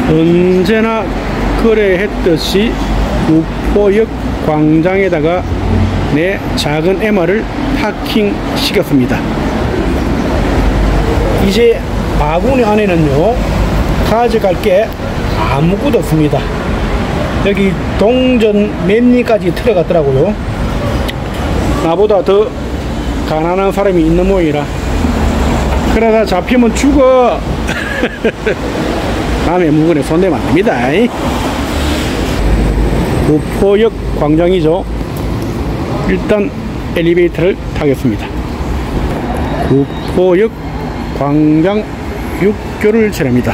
언제나 그래 했듯이 구포역 광장에다가 내 작은 MR을 파킹 시켰습니다. 이제 바구니 안에는요 가져갈 게 아무것도 없습니다. 여기 동전 맨니까지 들어갔더라고요. 나보다 더 가난한 사람이 있는 모양이라. 그러다 잡히면 죽어. 남의 물건에 손대면 안됩니다. 구포역 광장이죠. 일단 엘리베이터를 타겠습니다. 구포역 광장 6교를 지납니다.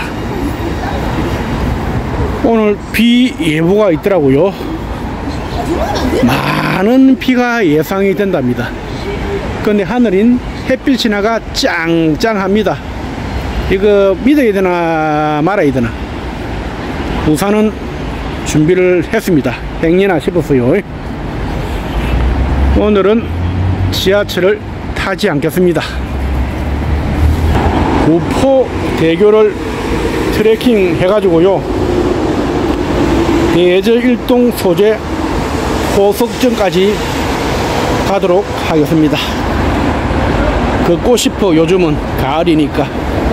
오늘 비 예보가 있더라고요. 많은 비가 예상이 된답니다. 근데 하늘인 햇빛 진화가 짱짱합니다. 이거 믿어야 되나 말아야 되나. 우산은 준비를 했습니다. 행여나 싶었어요. 오늘은 지하철을 타지 않겠습니다. 구포대교를 트레킹 해가지고요 대저 일동 소재 호석정까지 가도록 하겠습니다. 걷고 싶어. 요즘은 가을이니까.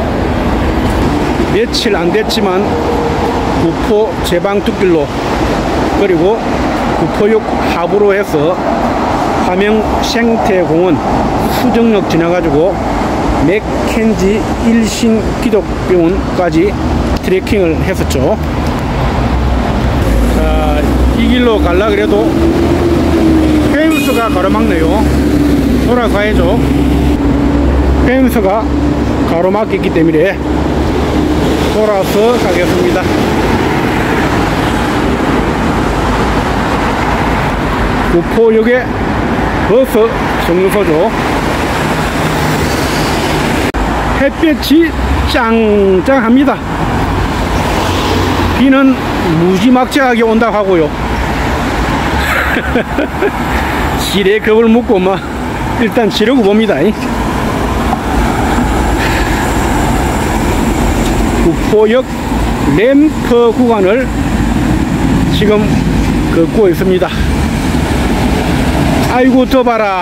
며칠 안 됐지만 구포 제방특길로 그리고 구포역 하부로 해서 화명 생태공원 수정역 지나가지고 맥켄지 일신 기독병원까지 트레킹을 했었죠. 자, 이 길로 갈라 그래도 펜스가 가로막네요. 돌아가야죠. 펜스가 가로막혔기 때문에 돌아서 가겠습니다. 구포역에 버스 정류소죠. 햇볕이 짱짱합니다. 비는 무지막지하게 온다고 하고요. 지레 겁을 먹고 막 일단 지르고 봅니다. 구포역 램프 구간을 지금 걷고 있습니다. 아이고 더 봐라.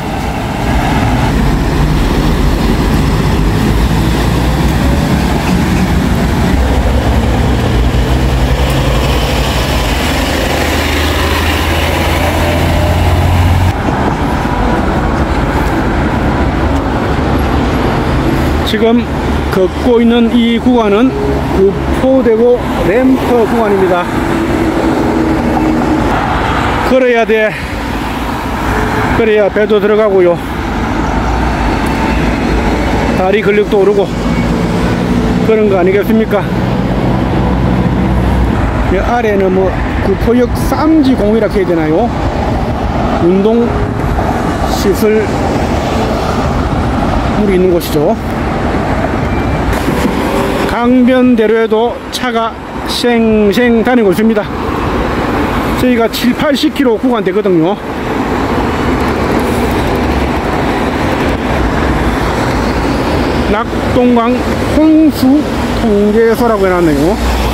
지금 걷고 있는 이 구간은 구포대교 램프 구간입니다. 걸어야 돼. 그래야 배도 들어가고요 다리 근력도 오르고 그런 거 아니겠습니까? 이 아래는 뭐 구포역 쌈지공이라 해야 되나요? 운동시설 물이 있는 곳이죠. 강변대로에도 차가 쌩쌩 다니고 있습니다. 저희가 70-80km 구간 되거든요. 낙동강 홍수 통제소라고 해놨네요.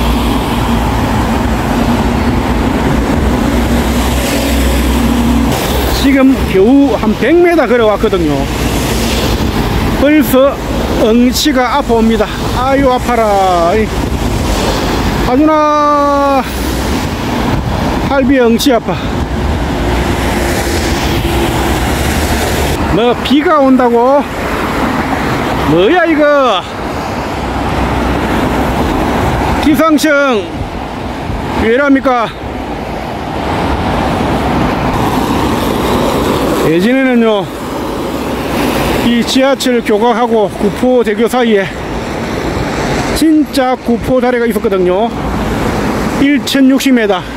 지금 겨우 한 100m 걸어왔거든요. 벌써 엉치가 아파옵니다. 아유 아파라. 하준아 할비 엉치 아파. 뭐 비가 온다고? 뭐야 이거? 기상청 왜랍니까? 예전에는요 이 지하철 교각하고 구포대교 사이에 진짜 구포다리가 있었거든요. 1060m.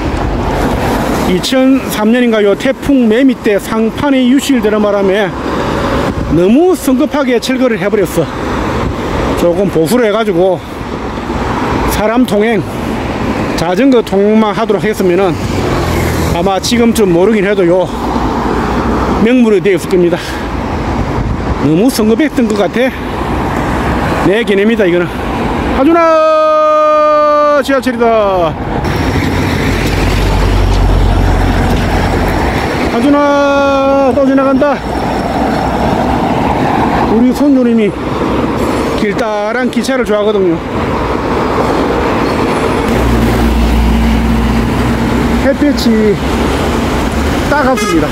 2003년인가요 태풍 매미 때 상판이 유실되는 바람에 너무 성급하게 철거를 해버렸어. 조금 보수를 해가지고 사람 통행 자전거 통행만 하도록 했으면은 아마 지금쯤 모르긴 해도요 명물이 되었을 겁니다. 너무 성급했던 것 같아. 내 개념이다 이거는. 하준아 지하철이다. 하준아, 또 지나간다. 우리 손주님이 길다란 기차를 좋아하거든요. 햇빛이 따갑습니다.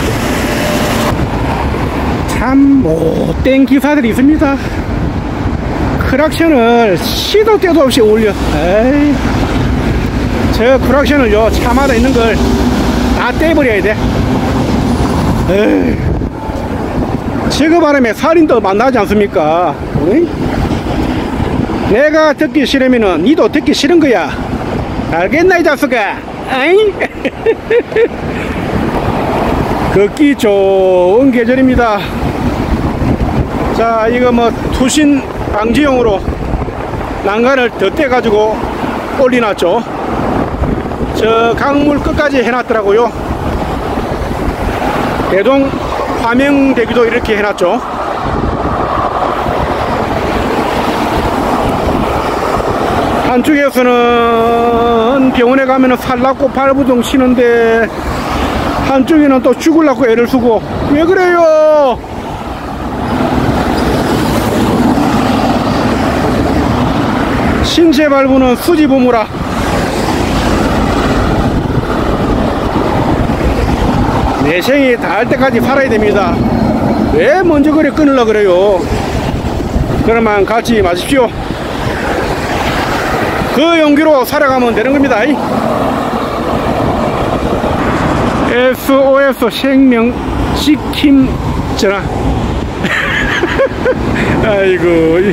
참 못된 기사들이 있습니다. 크락션을 시도 때도 없이 올려. 에이, 저 크락션을요, 차마다 있는 걸 다 떼버려야 돼. 에이, 저거 바람에 살인도 만나지 않습니까? 에이? 내가 듣기 싫으면은 니도 듣기 싫은 거야. 알겠나 이 자식아? 에이? 걷기 좋은 계절입니다. 자, 이거 뭐 투신 방지용으로 난간을 덧대 가지고 올려놨죠. 저 강물 끝까지 해놨더라고요. 대동 화명대교도 이렇게 해놨죠. 한쪽에서는 병원에 가면은 살납고 발부동 치는데 한쪽에는 또 죽으려고 애를 쓰고. 왜 그래요? 신체 발부는 수지보무라. 내 생이 닿을 때까지 살아야 됩니다. 왜 먼저 그래 끊으려고 그래요? 그러면 같이 마십시오. 그 용기로 살아가면 되는 겁니다. SOS 생명 지킴 전화. 아이고,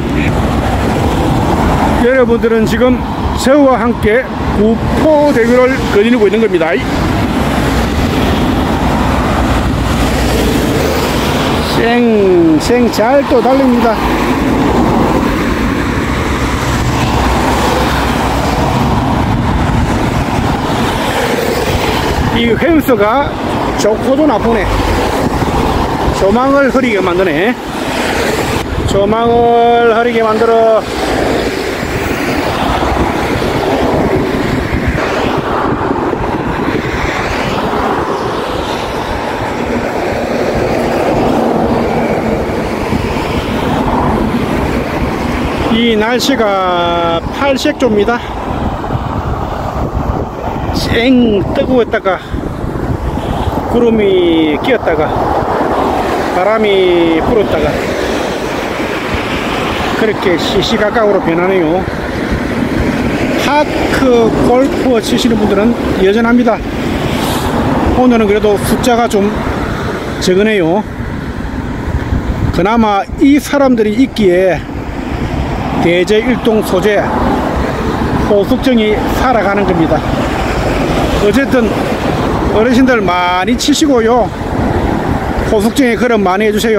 여러분들은 지금 저와 함께 구포대교를 거니고 있는 겁니다. 쌩 잘 또 달립니다. 이 횡스가 좋고도 나쁘네. 조망을 흐리게 만드네. 조망을 흐리게 만들어. 이 날씨가 팔색조입니다. 쨍 뜨거웠다가 구름이 끼었다가 바람이 불었다가 그렇게 시시각각으로 변하네요. 파크 골프 치시는 분들은 여전합니다. 오늘은 그래도 숫자가 좀 적으네요. 그나마 이 사람들이 있기에 대제일동 소재 호숙정이 살아가는 겁니다. 어쨌든 어르신들 많이 치시고요. 호숙정에 걸음 많이 해주세요.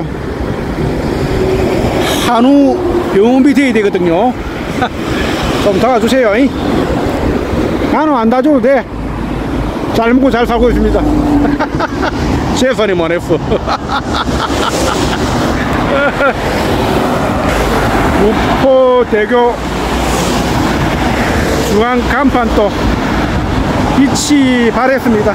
한우 병원비 돼야 되거든요. 좀 도와주세요. 한우 안 다줘도 돼. 잘 먹고 잘 살고 있습니다. 최선이 못했어. 구포대교 중앙 간판도 빛이 발했습니다.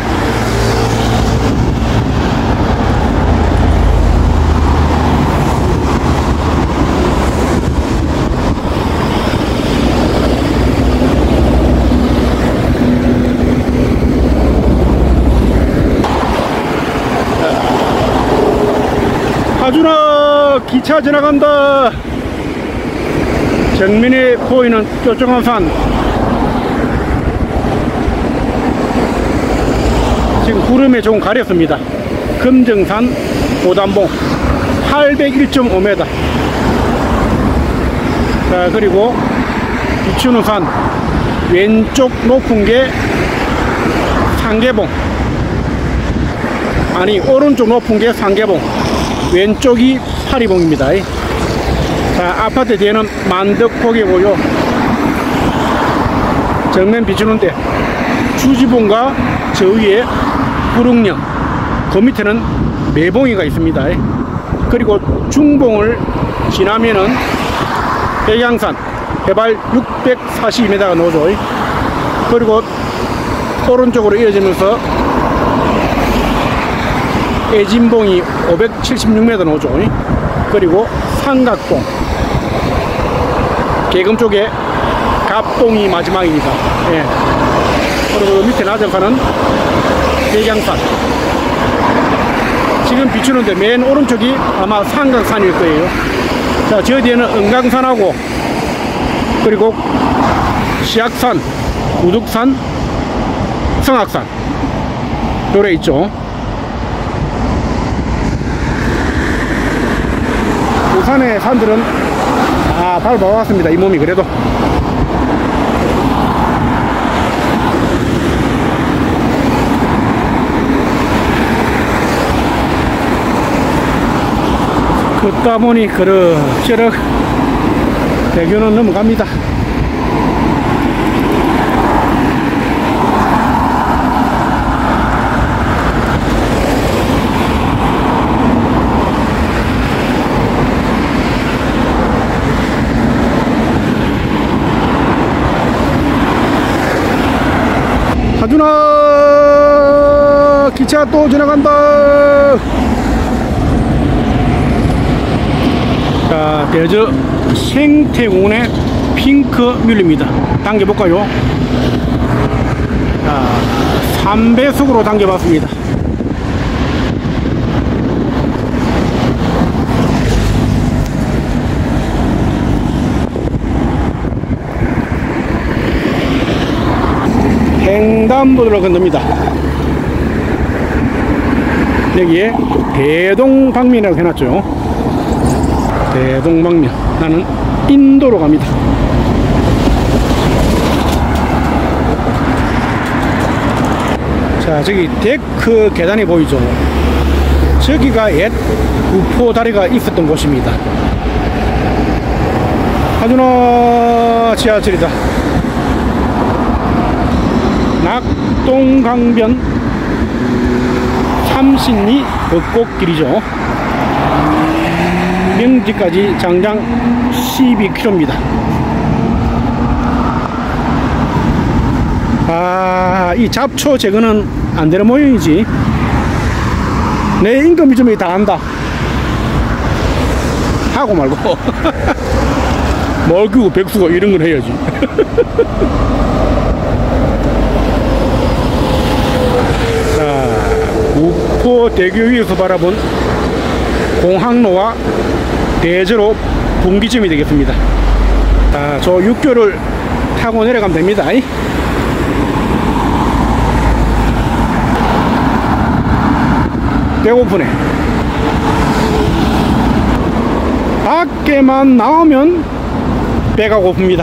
하준아, 기차 지나간다. 정면에 보이는 뾰족한 산, 지금 구름에 조금 가렸습니다. 금정산 고단봉 801.5m. 자, 그리고 비추는 산 왼쪽 높은 게 상계봉, 아니 오른쪽 높은 게 상계봉, 왼쪽이 파리봉입니다. 자, 아파트 뒤에는 만덕폭이고요. 정면 비추는데 주지봉과 저 위에 구릉령, 그 밑에는 매봉이가 있습니다. 그리고 중봉을 지나면은 백양산, 해발 642m가 나오죠. 그리고 오른쪽으로 이어지면서 애진봉이 576m 나오죠. 그리고 삼각봉, 계금 쪽에 갑봉이 마지막입니다. 예. 그리고 밑에 나정산은 대장산. 지금 비추는데 맨 오른쪽이 아마 삼각산일 거예요. 자, 저 뒤에는 은강산하고 그리고 시악산, 우둑산, 성악산 요래 있죠. 부산의 산들은 다 밟아왔습니다. 이 몸이 그래도. 걷다 보니 그럭저럭 대교는 넘어갑니다. 하준아, 기차 또 지나간다. 자, 대저 생태공원의 핑크뮬입니다. 당겨볼까요? 자, 3배속으로 당겨봤습니다. 횡단보도를 건넙니다. 여기에 대동방면이라고 해놨죠. 대동방면. 나는 인도로 갑니다. 자, 저기 데크 계단이 보이죠. 저기가 옛 구포다리가 있었던 곳입니다. 하준아, 지하철이다. 낙동강변 삼신리 벚꽃길이죠. 명지까지 장장 12km입니다. 아, 이 잡초 제거는 안 되는 모양이지. 내 임금이 좀 다 한다 하고 말고 먹이고 백수가 이런 걸 해야지. 자, 우포대교 위에서 바라본 공항로와 대저로 분기점이 되겠습니다. 자, 저 육교를 타고 내려가면 됩니다. 배고프네. 밖에만 나오면 배가 고픕니다.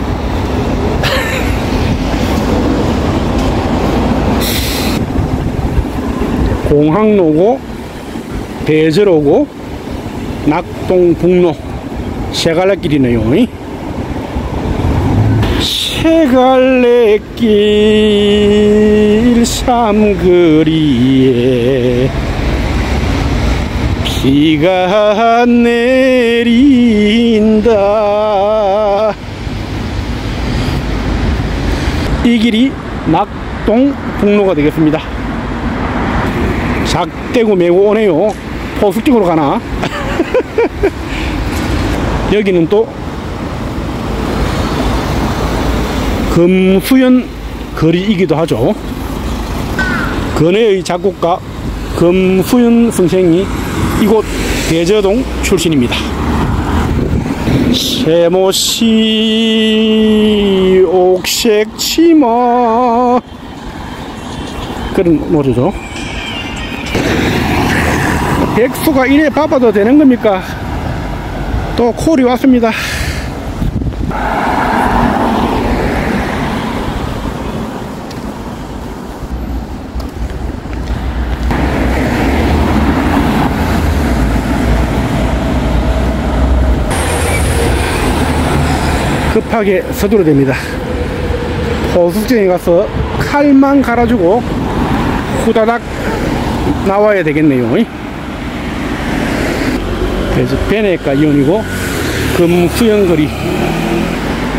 공항로고 대저로고 낙동북로 세갈래길이네요. 세갈래길 삼거리에 비가 내린다. 이 길이 낙동북로가 되겠습니다. 작대구 메고 오네요. 포수쪽으로 가나? 여기는 또 금수연 거리이기도 하죠. 근해의 작곡가 금수연 선생이 이곳 대저동 출신입니다. 세모시 옥색 치마, 그런 노래죠. 백수가 이래 바빠도 되는 겁니까? 또 콜이 왔습니다. 급하게 서두르 됩니다. 호수정에 가서 칼만 갈아주고 후다닥 나와야 되겠네요. 그래서 베네가 이온이고 금수연거리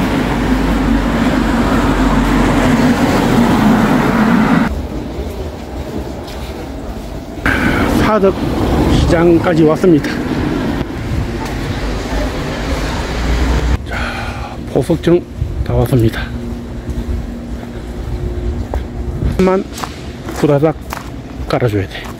사덕 시장까지 왔습니다. 자, 보석정 다 왔습니다. 만 후다닥 깔아줘야 돼.